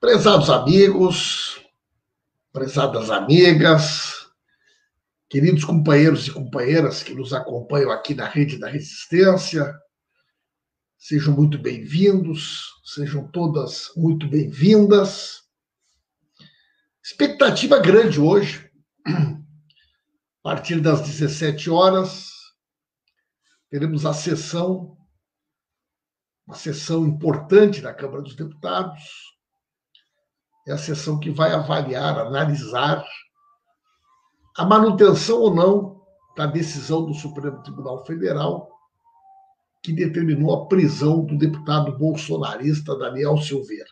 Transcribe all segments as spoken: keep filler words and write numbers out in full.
Prezados amigos, prezadas amigas, queridos companheiros e companheiras que nos acompanham aqui na Rede da Resistência, sejam muito bem-vindos, sejam todas muito bem-vindas. Expectativa grande hoje, a partir das dezessete horas, teremos a sessão, uma sessão importante da Câmara dos Deputados. É a sessão que vai avaliar, analisar a manutenção ou não da decisão do Supremo Tribunal Federal que determinou a prisão do deputado bolsonarista Daniel Silveira.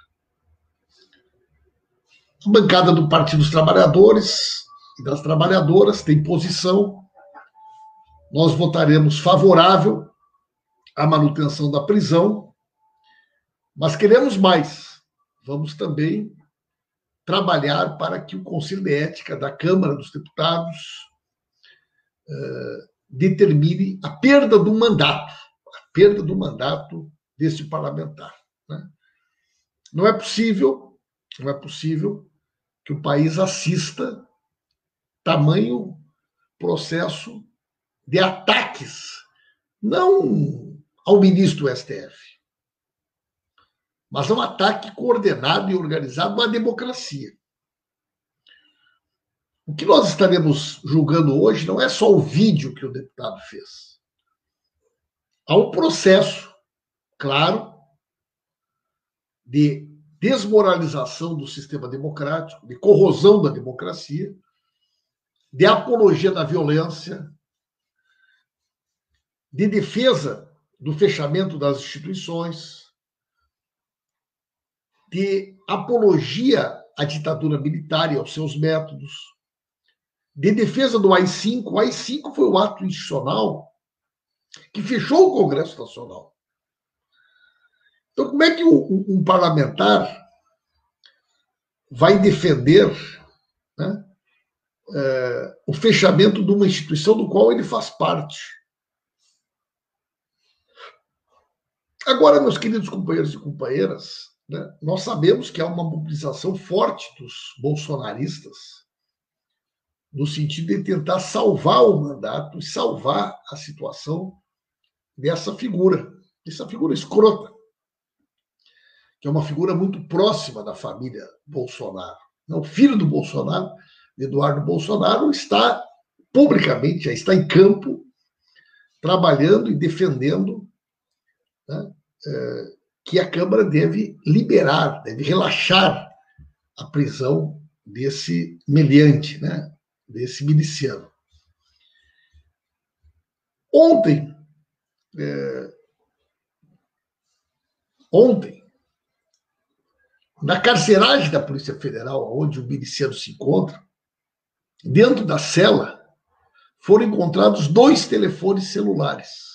A bancada do Partido dos Trabalhadores e das Trabalhadoras tem posição. Nós votaremos favorável à manutenção da prisão, mas queremos mais. Vamos também trabalhar para que o Conselho de Ética da Câmara dos Deputados uh, determine a perda do mandato, a perda do mandato deste parlamentar. Né? Não é possível, não é possível que o país assista tamanho processo de ataques, não ao ministro do S T F, mas é um ataque coordenado e organizado à democracia. O que nós estaremos julgando hoje não é só o vídeo que o deputado fez. Há um processo, claro, de desmoralização do sistema democrático, de corrosão da democracia, de apologia da violência, de defesa do fechamento das instituições, de apologia à ditadura militar e aos seus métodos, de defesa do A I cinco. O A I cinco foi o ato institucional que fechou o Congresso Nacional. Então, como é que um, um parlamentar vai defender, né, é, o fechamento de uma instituição do qual ele faz parte? Agora, meus queridos companheiros e companheiras, né, nós sabemos que há uma mobilização forte dos bolsonaristas no sentido de tentar salvar o mandato e salvar a situação dessa figura, dessa figura escrota, que é uma figura muito próxima da família Bolsonaro. O filho do Bolsonaro, Eduardo Bolsonaro, está publicamente, já está em campo, trabalhando e defendendo, né, é, que a Câmara deve liberar, deve relaxar a prisão desse meliante, né, desse miliciano. Ontem, é, ontem, na carceragem da Polícia Federal, onde o miliciano se encontra, dentro da cela, foram encontrados dois telefones celulares.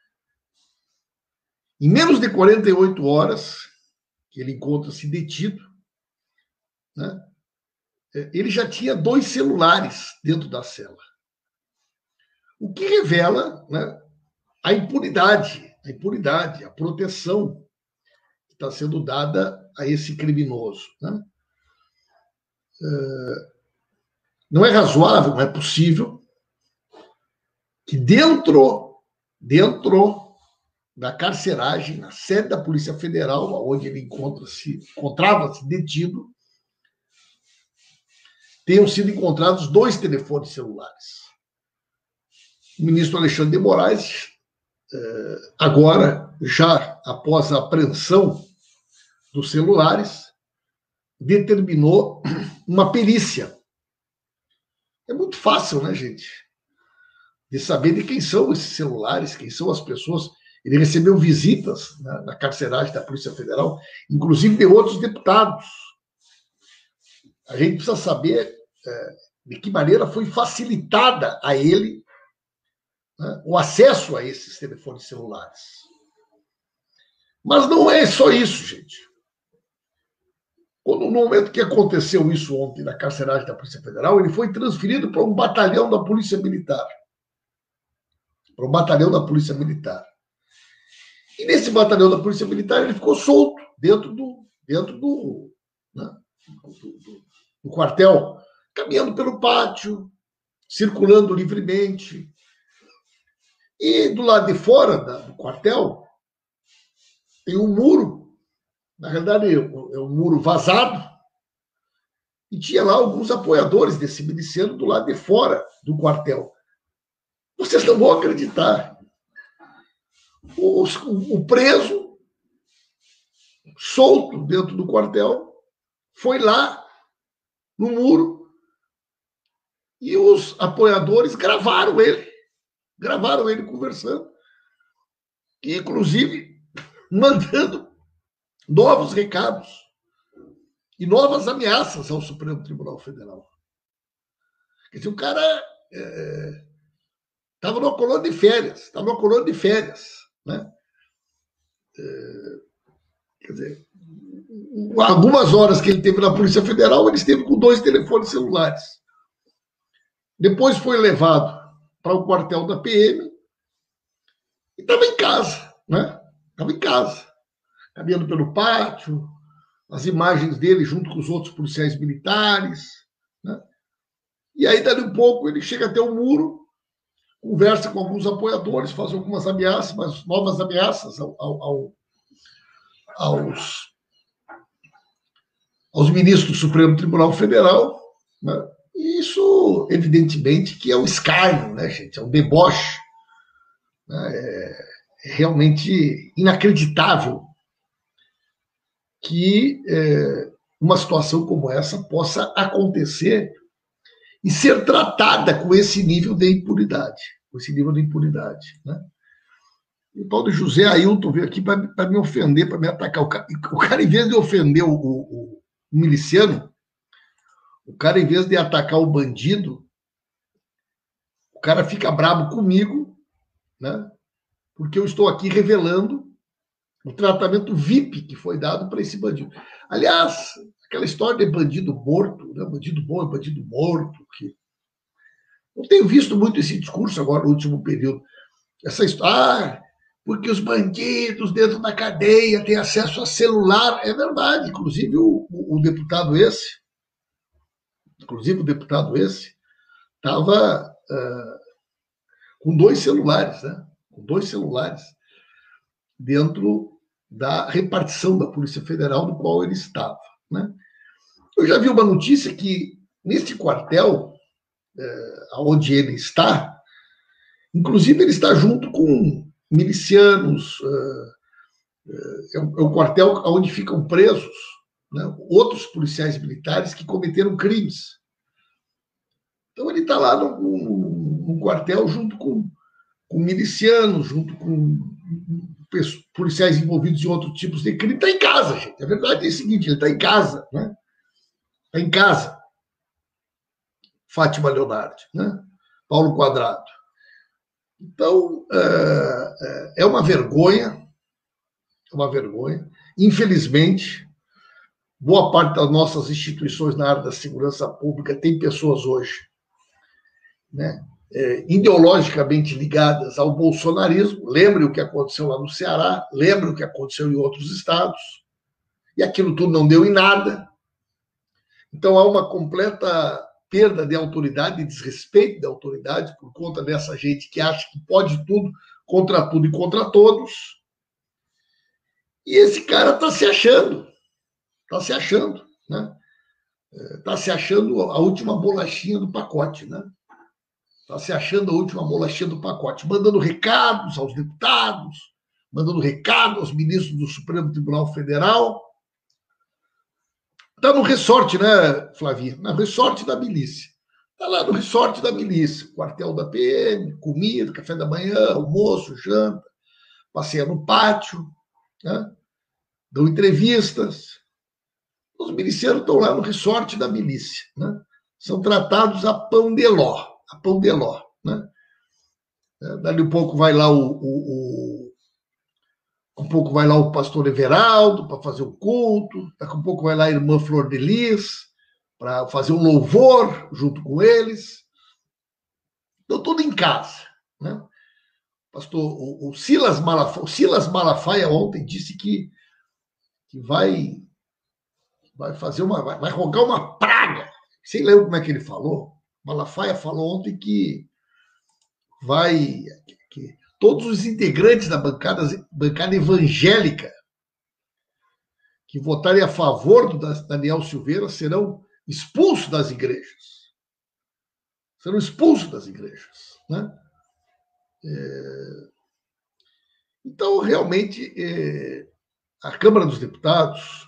Em menos de quarenta e oito horas, que ele encontra-se detido, né, ele já tinha dois celulares dentro da cela. O que revela, né, a impunidade, a impunidade, a proteção que está sendo dada a esse criminoso. Né? Não é razoável, não é possível que dentro, dentro da carceragem, na sede da Polícia Federal, onde ele encontra-se, encontrava-se detido, tenham sido encontrados dois telefones celulares. O ministro Alexandre de Moraes, agora, já após a apreensão dos celulares, determinou uma perícia. É muito fácil, né, gente, de saber de quem são esses celulares, quem são as pessoas. Ele recebeu visitas na, na carceragem da Polícia Federal, inclusive de outros deputados. A gente precisa saber é, de que maneira foi facilitada a ele, né, o acesso a esses telefones celulares. Mas não é só isso, gente. Quando, no momento que aconteceu isso ontem na carceragem da Polícia Federal, ele foi transferido para um batalhão da Polícia Militar. Para um batalhão da Polícia Militar. E nesse batalhão da Polícia Militar ele ficou solto dentro do, dentro do, né, do, do, do quartel, caminhando pelo pátio, circulando livremente. E do lado de fora da, do quartel tem um muro, na realidade é um muro vazado, e tinha lá alguns apoiadores desse miliciano do lado de fora do quartel. Vocês não vão acreditar. O, o, o preso, solto dentro do quartel, foi lá no muro e os apoiadores gravaram ele. Gravaram ele conversando. E, inclusive, mandando novos recados e novas ameaças ao Supremo Tribunal Federal. Quer dizer, o cara estava é, numa colônia de férias, estava numa colônia de férias, né? É, quer dizer, algumas horas que ele teve na Polícia Federal, ele esteve com dois telefones celulares. Depois foi levado para o quartel da P M e estava em casa, né? Estava em casa, caminhando pelo pátio, as imagens dele junto com os outros policiais militares, né? E aí, dali um pouco, ele chega até o muro, conversa com alguns apoiadores, faz algumas ameaças, mas novas ameaças ao, ao, aos, aos ministros do Supremo Tribunal Federal, né? E isso, evidentemente, que é um escárnio, né, gente? É um deboche, né? É, é realmente inacreditável que é, uma situação como essa possa acontecer e ser tratada com esse nível de impunidade, com esse nível de impunidade, né? E o tal de José Ailton veio aqui para me ofender, para me atacar. O cara, o cara, em vez de ofender o, o, o miliciano, o cara, em vez de atacar o bandido, o cara fica bravo comigo, né? Porque eu estou aqui revelando o tratamento V I P que foi dado para esse bandido. Aliás, aquela história de bandido morto, né? Bandido bom é bandido morto. Que... Eu tenho visto muito esse discurso agora no último período. Essa história, ah, porque os bandidos dentro da cadeia têm acesso a celular. É verdade, inclusive o, o, o deputado esse, inclusive o deputado esse, estava uh, com dois celulares, né? Com dois celulares dentro da repartição da Polícia Federal do qual ele estava, né? Eu já vi uma notícia que neste quartel, uh, onde ele está, inclusive ele está junto com milicianos, uh, uh, é, o, é o quartel onde ficam presos, né, outros policiais militares que cometeram crimes. Então ele está lá no, no, no quartel junto com, com milicianos, junto com policiais envolvidos em outros tipos de crime. Está em casa, gente. A verdade é o seguinte, ele está em casa, né? Está em casa. Fátima Leonardi, né? Paulo Quadrado. Então, é uma vergonha, é uma vergonha. Infelizmente, boa parte das nossas instituições na área da segurança pública tem pessoas hoje, né, é, ideologicamente ligadas ao bolsonarismo. Lembre o que aconteceu lá no Ceará, lembre o que aconteceu em outros estados, e aquilo tudo não deu em nada. Então, há uma completa perda de autoridade, de desrespeito da autoridade por conta dessa gente que acha que pode tudo, contra tudo e contra todos. E esse cara está se achando, está se achando, né? Está se achando a última bolachinha do pacote, né? Está se achando a última bolachinha do pacote, mandando recados aos deputados, mandando recado aos ministros do Supremo Tribunal Federal. Está no ressorte, né, Flavia? No ressorte da milícia. Está lá no ressorte da milícia. Quartel da P M, comida, café da manhã, almoço, janta, passeia no pátio, né? Dão entrevistas. Os milicianos estão lá no ressorte da milícia, né? São tratados a pão de ló, a pão de ló, né? Dali um pouco vai lá o, o, o um pouco vai lá o pastor Everaldo para fazer o culto, daqui a um pouco vai lá a irmã Flor de Lis para fazer um louvor junto com eles. Então, tudo em casa, né? Pastor, o, o Silas Malafaia, o Silas Malafaia ontem disse que, que vai, vai fazer uma, vai, vai rogar uma praga. Sei lá como é que ele falou. Malafaia falou ontem que vai que todos os integrantes da bancada, bancada evangélica que votarem a favor do Daniel Silveira serão expulsos das igrejas. Serão expulsos das igrejas. Né? É... Então, realmente, é... a Câmara dos Deputados,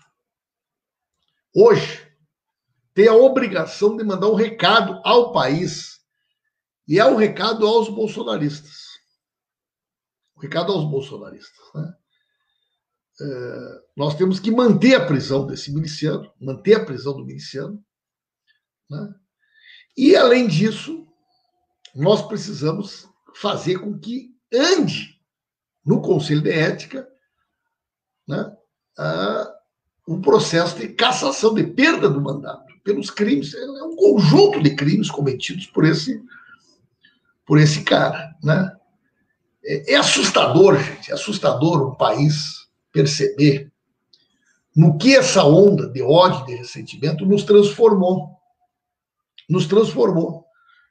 hoje, tem a obrigação de mandar um recado ao país, e é um recado aos bolsonaristas. Um recado aos bolsonaristas. Né? É, nós temos que manter a prisão desse miliciano, manter a prisão do miliciano. Né? E, além disso, nós precisamos fazer com que ande no Conselho de Ética, né, a, um processo de cassação, de perda do mandato, pelos crimes. É um conjunto de crimes cometidos por esse, por esse cara. Né? É, é assustador, gente, é assustador um país perceber no que essa onda de ódio, de ressentimento nos transformou. Nos transformou.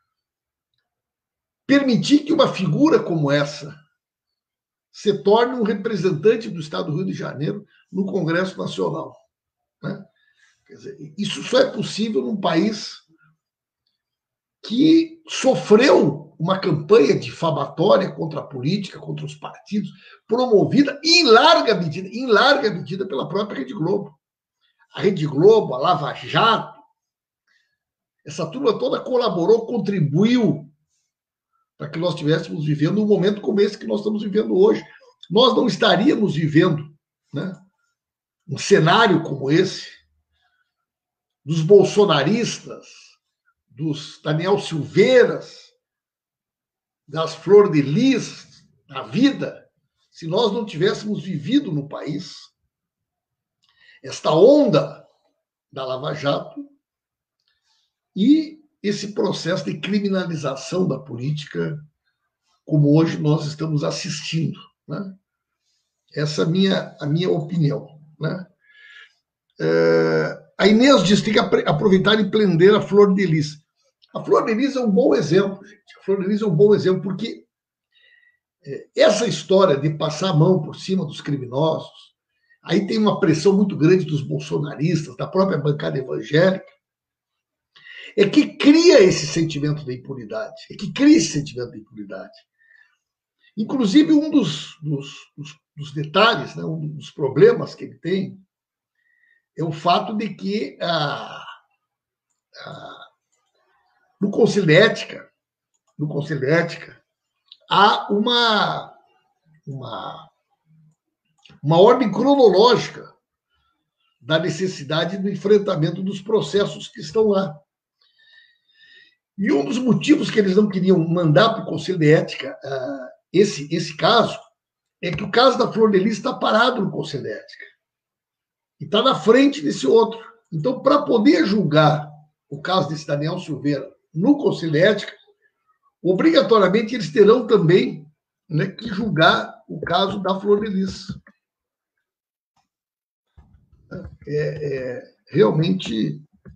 Permitir que uma figura como essa se torne um representante do Estado do Rio de Janeiro no Congresso Nacional. Né? Quer dizer, isso só é possível num país que sofreu uma campanha difamatória contra a política, contra os partidos, promovida em larga medida, em larga medida pela própria Rede Globo. A Rede Globo, a Lava Jato, essa turma toda colaborou, contribuiu para que nós estivéssemos vivendo um momento como esse que nós estamos vivendo hoje. Nós não estaríamos vivendo, né, um cenário como esse, dos bolsonaristas, dos Daniel Silveiras, das Flor de Lis, da vida, se nós não tivéssemos vivido no país esta onda da Lava Jato e esse processo de criminalização da política, como hoje nós estamos assistindo. Né? Essa é a minha, a minha opinião. Né? É, a Inês diz que tem que aproveitar e prender a Flor de Lis. A Flor de Lis é um bom exemplo, gente. A Flor de Lis é um bom exemplo, porque essa história de passar a mão por cima dos criminosos, aí tem uma pressão muito grande dos bolsonaristas, da própria bancada evangélica, é que cria esse sentimento de impunidade, é que cria esse sentimento de impunidade. Inclusive, um dos, dos, dos, dos detalhes, né, um dos problemas que ele tem, é o fato de que a, a, no Conselho de Ética, no Conselho de Ética, há uma, uma, uma ordem cronológica da necessidade do enfrentamento dos processos que estão lá. E um dos motivos que eles não queriam mandar para o Conselho de Ética uh, esse, esse caso é que o caso da Flor de Lis está parado no Conselho de Ética. E está na frente desse outro. Então, para poder julgar o caso desse Daniel Silveira no Conselho de Ética, obrigatoriamente eles terão também, né, que julgar o caso da Flor de Lis. É, é, realmente,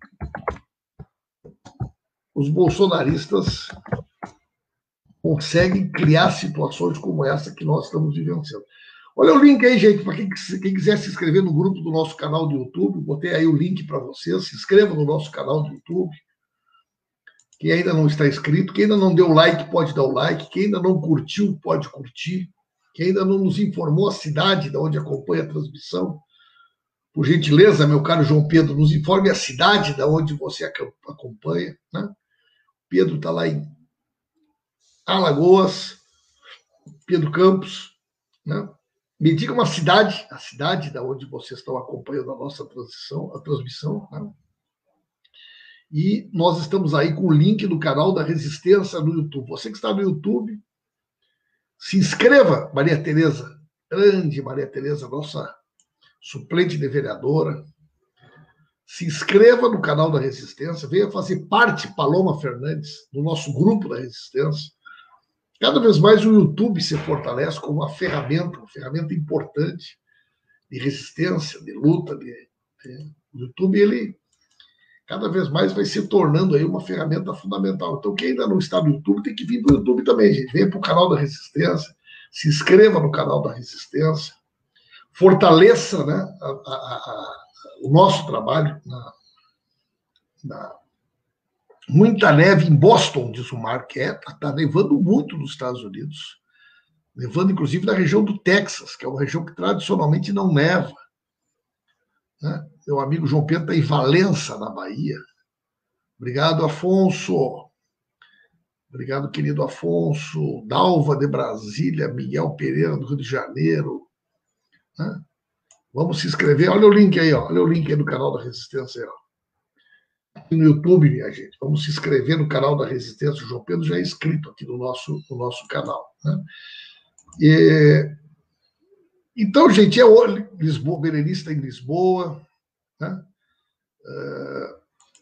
os bolsonaristas conseguem criar situações como essa que nós estamos vivenciando. Olha o link aí, gente, para quem, quem quiser se inscrever no grupo do nosso canal do YouTube, botei aí o link para vocês, se inscreva no nosso canal do YouTube. Quem ainda não está inscrito, quem ainda não deu like, pode dar o like, quem ainda não curtiu, pode curtir, quem ainda não nos informou a cidade de onde acompanha a transmissão, por gentileza, meu caro João Pedro, nos informe a cidade de onde você acompanha. Né? Pedro está lá em Alagoas, Pedro Campos. Né? Me diga uma cidade, a cidade da onde vocês estão acompanhando a nossa transmissão, a transmissão. Né? E nós estamos aí com o link do canal da Resistência no YouTube. Você que está no YouTube, se inscreva, Maria Tereza, grande Maria Tereza, nossa suplente de vereadora. Se inscreva no canal da Resistência, venha fazer parte, Paloma Fernandes, do nosso grupo da Resistência. Cada vez mais o YouTube se fortalece como uma ferramenta, uma ferramenta importante de resistência, de luta, de, de O YouTube, ele cada vez mais vai se tornando aí uma ferramenta fundamental. Então, quem ainda não está no YouTube, tem que vir para o YouTube também, gente. Venha para o canal da Resistência, se inscreva no canal da Resistência, fortaleça, né, a, a, a, o nosso trabalho. Na, na... Muita neve em Boston, diz o Mark, é, está nevando muito nos Estados Unidos, nevando inclusive na região do Texas, que é uma região que tradicionalmente não neva. Né? Meu amigo João Pedro está em Valença, na Bahia. Obrigado, Afonso. Obrigado, querido Afonso. Dalva de Brasília, Miguel Pereira do Rio de Janeiro. Né? Vamos se inscrever. Olha o link aí, ó. Olha o link aí do canal da Resistência. Aí, ó. Aqui no YouTube, minha gente. Vamos se inscrever no canal da Resistência. O João Pedro já é inscrito aqui no nosso, no nosso canal. Né? E... Então, gente, é o Lisboa, Berenice em Lisboa. Né? Uh...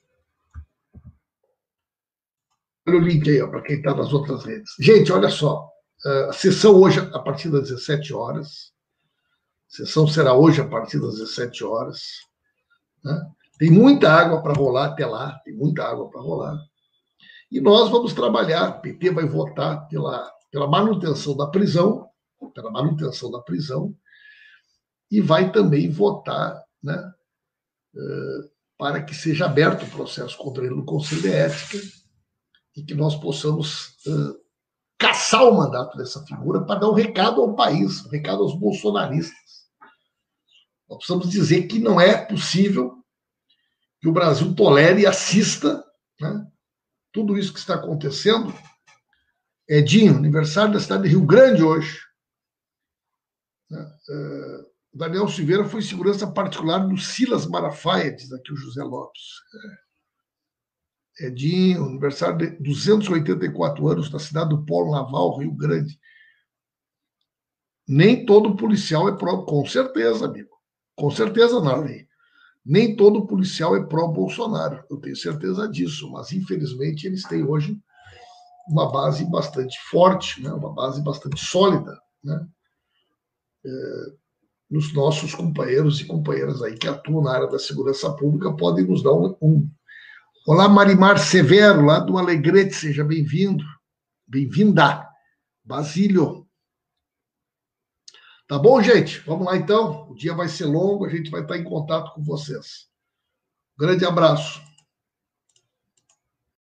Olha o link aí, para quem está nas outras redes. Gente, olha só. A sessão hoje, a partir das dezessete horas. A sessão será hoje, a partir das dezessete horas. Né? Tem muita água para rolar até lá. Tem muita água para rolar. E nós vamos trabalhar. O P T vai votar pela, pela manutenção da prisão. Pela manutenção da prisão. E vai também votar, né, para que seja aberto o processo contra ele no Conselho de Ética e que nós possamos uh, caçar o mandato dessa figura para dar um recado ao país, um recado aos bolsonaristas. Nós precisamos dizer que não é possível que o Brasil tolere e assista, né, tudo isso que está acontecendo. Edinho, aniversário da cidade de Rio Grande hoje. Né, uh, Daniel Silveira foi segurança particular do Silas Malafaia, diz aqui o José Lopes. É. Edinho, aniversário de duzentos e oitenta e quatro anos, da cidade do Polo Naval, Rio Grande. Nem todo policial é pró... Com certeza, amigo. Com certeza, Narley. Nem todo policial é pró-Bolsonaro. Eu tenho certeza disso. Mas, infelizmente, eles têm hoje uma base bastante forte, né? Uma base bastante sólida, né? É... Nos nossos companheiros e companheiras aí que atuam na área da segurança pública podem nos dar um... um... Olá, Marimar Severo, lá do Alegrete, seja bem-vindo. Bem-vinda, Basílio. Tá bom, gente? Vamos lá, então. O dia vai ser longo, a gente vai estar em contato com vocês. Grande abraço.